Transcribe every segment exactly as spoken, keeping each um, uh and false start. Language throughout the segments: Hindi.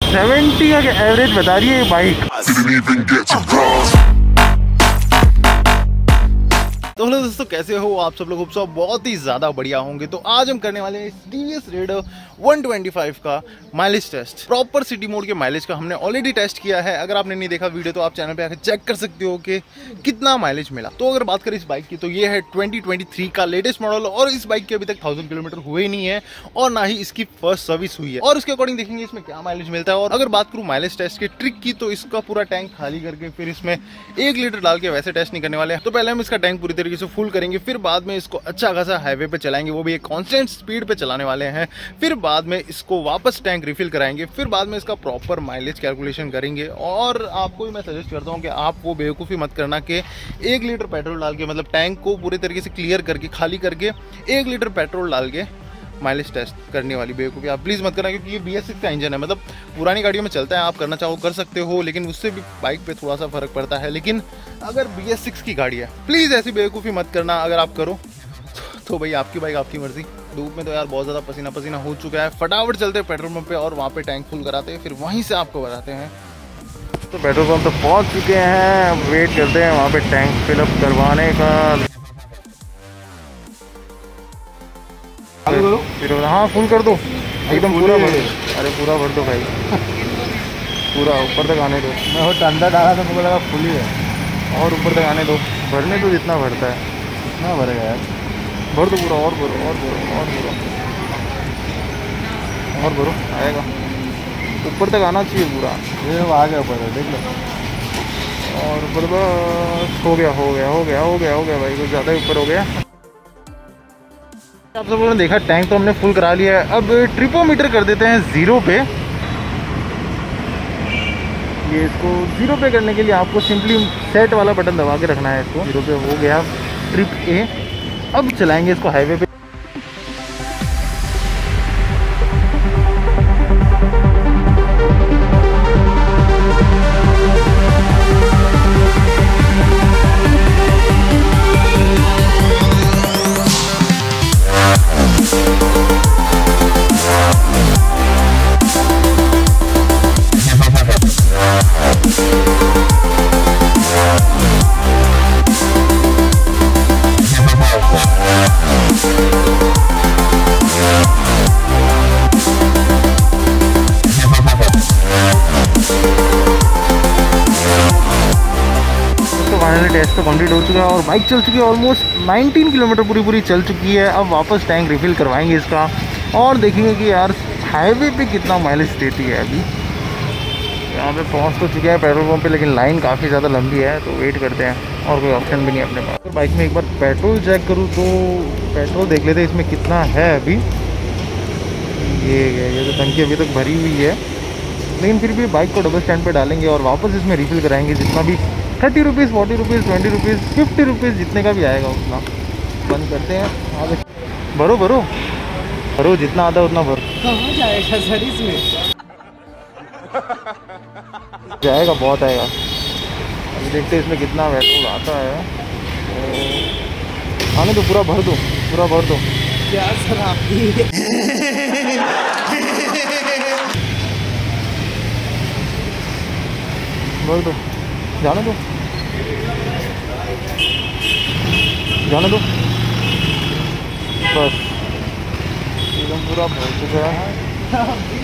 सेवेंटी का एवरेज बता रही है ये बाइक। तो हेलो दोस्तों, कैसे हो आप सब लोग? सब बहुत ही ज़्यादा बढ़िया होंगे। तो आज हम करने वाले हैं TVS Raider one twenty five का mileage test. Proper city mode के माइलेज का हमने ऑलरेडी टेस्ट किया है। अगर आपने नहीं देखा वीडियो तो आप चैनल पे आकर चेक कर सकते हो कि कितना माइलेज मिला। तो अगर बात करें इस बाइक की तो ये है ट्वेंटी ट्वेंटी थ्री का लेटेस्ट मॉडल और इस बाइक के अभी तक थाउजेंड किलोमीटर हुए ही नहीं है और ना ही इसकी फर्स्ट सर्विस हुई है। और उसके अकॉर्डिंग देखेंगे इसमें क्या माइलेज मिलता है। और अगर बात करूँ माइलेज टेस्ट के ट्रिक की तो इसका पूरा टैंक खाली करके फिर इसमें एक लीटर डाल के वैसे टेस्ट नहीं करने वाले हैं। तो पहले हम इसका टैंक पूरी तरीके से फुल करेंगे, फिर बाद में इसको अच्छा खासा हाईवे पे चलाएंगे, वो भी एक कांस्टेंट स्पीड पे चलाने वाले हैं। फिर बाद में इसको वापस टैंक रिफिल कराएंगे, फिर बाद में इसका प्रॉपर माइलेज कैलकुलेशन करेंगे। और आपको भी मैं सजेस्ट करता हूं कि आप वो बेवकूफ़ी मत करना कि एक लीटर पेट्रोल डाल के, मतलब टैंक को पूरे तरीके से क्लियर करके खाली करके एक लीटर पेट्रोल डाल के माइलेज टेस्ट करने वाली बेवकूफ़ी आप प्लीज़ मत करना, क्योंकि ये बी एस सिक्स का इंजन है। मतलब पुरानी गाड़ियों में चलता है, आप करना चाहो कर सकते हो, लेकिन उससे भी बाइक पे थोड़ा सा फर्क पड़ता है। लेकिन अगर बी एस सिक्स की गाड़ी है, प्लीज़ ऐसी बेवकूफ़ी मत करना। अगर आप करो तो भाई आपकी बाइक आपकी मर्जी। धूप में तो यार बहुत ज़्यादा पसीना पसीना हो चुका है। फटाफट चलते हैं पेट्रोल पंप पे और वहाँ पे टैंक फुल कराते हैं, फिर वहीं से आपको बताते हैं। तो पेट्रोल पंप तो पहुँच चुके हैं, अब वेट करते हैं वहाँ पे टैंक फिलअप करवाने का। हाँ फुल कर दो एकदम पूरा भर दो। अरे पूरा भर दो भाई, पूरा ऊपर तक आने दो। मैं वो ठंडा डाला तो मुझे लगा फुल ही है, और ऊपर तक आने दो। भरने तो जितना भरता है इतना भरेगा यार। भर दो पूरा, और भरो और भरो और भरो और भरो, आएगा ऊपर तक आना चाहिए पूरा। ये आ गया ऊपर, देख लो। और ऊपर बस हो गया हो गया हो गया हो गया हो गया भाई, कुछ ज़्यादा ही ऊपर हो गया। आप सब लोगों ने देखा टैंक तो हमने फुल करा लिया है। अब ट्रिपोमीटर कर देते हैं ज़ीरो पे। ये इसको ज़ीरो पे करने के लिए आपको सिंपली सेट वाला बटन दबा के रखना है। इसको ज़ीरो पे हो गया ट्रिप ए। अब चलाएंगे इसको हाईवे पे। टेस्ट तो कंप्लीट हो चुका है और बाइक चल चुकी है ऑलमोस्ट नाइनटीन किलोमीटर पूरी पूरी चल चुकी है। अब वापस टैंक रिफिल करवाएंगे इसका और देखेंगे कि यार हाईवे पे कितना माइलेज देती है। अभी यहाँ पे पहुँच तो चुके हैं पेट्रोल पंप पे, लेकिन लाइन काफ़ी ज़्यादा लंबी है तो वेट करते हैं और कोई ऑप्शन भी नहीं है अपने पास। बाइक में एक बार पेट्रोल चेक करूँ तो पेट्रोल देख लेते हैं इसमें कितना है अभी। ये ये तो टंकी अभी तक भरी हुई है, लेकिन फिर भी बाइक को डबल स्टैंड पर डालेंगे और वापस इसमें रिफिल कराएंगे। जितना भी thirty rupees forty rupees twenty rupees fifty rupees जितने का भी आएगा उतना बंद करते हैं। आगे भरो भरो भरो, जितना आता है उतना भरो। कहाँ जाएगा सर इसमें? जाएगा, बहुत आएगा। अभी देखते हैं इसमें कितना पेट्रोल आता है। तो आने दो, पूरा भर दो पूरा भर दो। क्या सर आपकी भर दो, जाने दो जाने दो बस एकदम पूरा भर चुका है।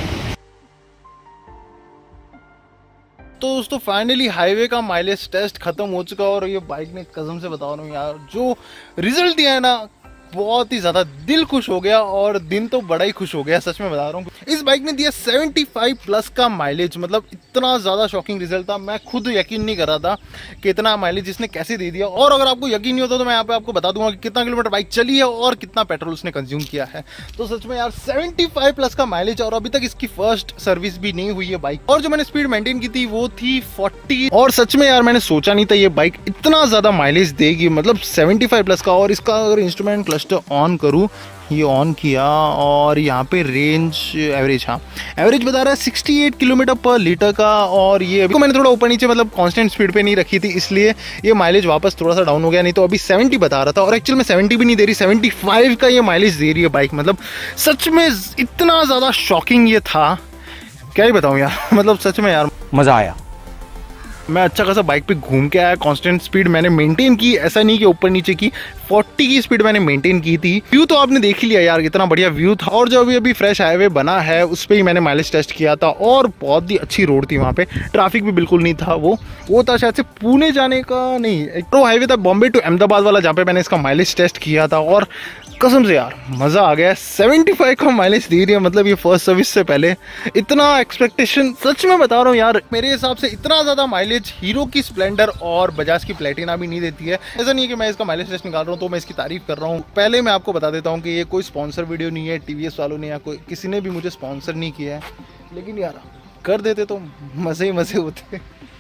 तो दोस्तों फाइनली हाईवे का माइलेज टेस्ट खत्म हो चुका और ये बाइक ने कसम से बता रहा हूँ यार, जो रिजल्ट दिया है ना बहुत ही ज़्यादा दिल खुश हो गया और दिन तो बड़ा ही खुश हो गया, सच में बता रहा हूँ। इस बाइक ने दिया सेवेंटी फाइव प्लस का माइलेज, मतलब इतना ज़्यादा शॉकिंग रिजल्ट था। मैं खुद यकीन नहीं कर रहा था कि इतना माइलेज इसने कैसे दे दिया। और अगर आपको यकीन नहीं होता तो मैं यहाँ पे आपको बता दूंगा कि कितना किलोमीटर बाइक चली है और कितना पेट्रोल उसने कंज्यूम किया है। तो सच में यार सेवेंटी फाइव प्लस का माइलेज और अभी तक इसकी फर्स्ट सर्विस भी नहीं हुई है बाइक। और जो मैंने स्पीड मेंटेन की थी वो थी फोर्टी। और सच में यार मैंने सोचा नहीं था ये बाइक इतना ज़्यादा माइलेज देगी, मतलब सेवेंटी फाइव प्लस का। और इसका अगर इंस्ट्रूमेंट क्लस्टर ऑन करूँ, ये ऑन किया और यहाँ पे रेंज एवरेज, हाँ एवरेज बता रहा है sixty eight kilometre per litre का। और ये अभी मैंने थोड़ा ऊपर नीचे मतलब कांस्टेंट स्पीड पे नहीं रखी थी, इसलिए ये माइलेज वापस थोड़ा सा डाउन हो गया। नहीं तो अभी सेवेंटी बता रहा था और एक्चुअल में सेवेंटी भी नहीं दे रही, सेवेंटी फाइव का ये माइलेज दे रही है बाइक। मतलब सच में इतना ज़्यादा शॉकिंग ये था क्या ही बताऊँ यार, मतलब सच में यार मजा आया। मैं अच्छा खासा बाइक पे घूम के आया, कांस्टेंट स्पीड मैंने मेंटेन की, ऐसा नहीं कि ऊपर नीचे की, चालीस की स्पीड मैंने मेंटेन की थी। व्यू तो आपने देख ही लिया यार, कितना बढ़िया व्यू था। और जो अभी अभी फ्रेश हाईवे बना है उस पर ही मैंने माइलेज टेस्ट किया था और बहुत ही अच्छी रोड थी, वहाँ पे ट्रैफिक भी बिल्कुल नहीं था। वो वो था शायद से पुणे जाने का नहीं, एक प्रो हाईवे था बॉम्बे टू अहमदाबाद वाला, जहाँ पे मैंने इसका माइलेज टेस्ट किया था। और कसम से यार मज़ा आ गया। पचहत्तर का माइलेज दे रही है, मतलब ये फर्स्ट सर्विस से पहले इतना एक्सपेक्टेशन, सच में बता रहा हूँ यार, मेरे हिसाब से इतना ज़्यादा माइलेज हीरो की स्प्लेंडर और बजाज की प्लेटिना भी नहीं देती है। ऐसा नहीं है कि मैं इसका माइलेज टेस्ट निकाल रहा हूँ तो मैं इसकी तारीफ कर रहा हूँ। पहले मैं आपको बता देता हूँ कि ये कोई स्पॉन्सर वीडियो नहीं है, टीवीएस वालों ने या कोई किसी ने भी मुझे स्पॉन्सर नहीं किया है, लेकिन यार कर देते तो मज़े ही मज़े होते।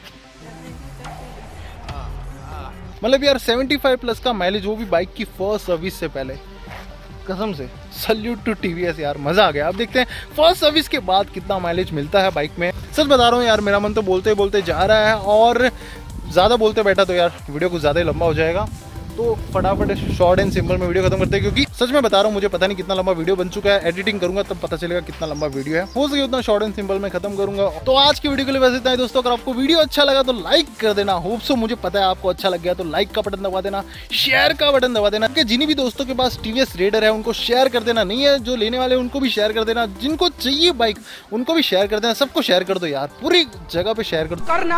मतलब यार पचहत्तर प्लस का माइलेज, वो भी बाइक की फर्स्ट सर्विस से पहले, कसम से सल्यूट टू टीवीएस यार, मजा आ गया। अब देखते हैं फर्स्ट सर्विस के बाद कितना माइलेज मिलता है बाइक में। सच बता रहा हूँ यार, मेरा मन तो बोलते बोलते जा रहा है और ज़्यादा बोलते बैठा तो यार वीडियो कुछ ज़्यादा ही लंबा हो जाएगा। तो फटाफट शॉर्ट एंड सिंपल में वीडियो खत्म करते हैं, क्योंकि सच में बता रहा हूँ मुझे पता नहीं कितना लंबा वीडियो बन चुका है। एडिटिंग करूंगा तब पता चलेगा कितना लंबा वीडियो है। हो सके उतना शॉर्ट एंड सिंपल में खत्म करूंगा। तो आज की वीडियो के लिए वैसे इतना ही दोस्तों। अगर आपको वीडियो अच्छा लगा तो लाइक कर देना, होप सो मुझे पता है आपको अच्छा लग गया, तो लाइक का बटन दबा देना, शेयर का बटन दबा देना। जिन्हीं भी दोस्तों के पास टीवीएस रेडर है उनको शेयर कर देना, नहीं है जो लेने वाले उनको भी शेयर कर देना, जिनको चाहिए बाइक उनको भी शेयर कर देना, सबको शेयर कर दो यार, पूरी जगह पे शेयर कर दो। करना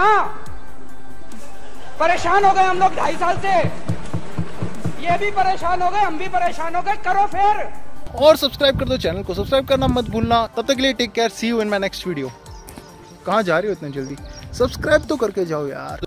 परेशान हो गए हम लोग ढाई साल से, ये भी परेशान हो गए, हम भी परेशान हो गए, करो फिर। और सब्सक्राइब कर दो चैनल को, सब्सक्राइब करना मत भूलना। तब तक के लिए take care, see you in my next video. कहाँ जा रही हो इतनी जल्दी, सब्सक्राइब तो करके जाओ यार।